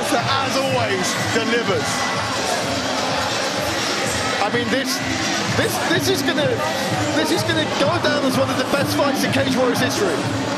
Lesnar, as always, delivers. I mean, this is gonna go down as one of the best fights in Cage Warriors history.